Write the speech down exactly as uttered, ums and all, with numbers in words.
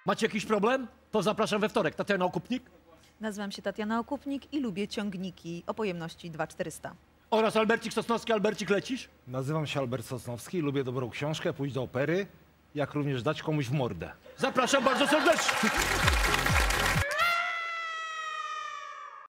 Macie jakiś problem? To zapraszam we wtorek. Tatiana Okupnik Nazywam się Tatiana Okupnik i lubię ciągniki o pojemności dwa tysiące czterysta. oraz Albercik Sosnowski. Albercik, lecisz? Nazywam się Albert Sosnowski, lubię dobrą książkę, pójść do opery, jak również dać komuś w mordę. Zapraszam bardzo serdecznie.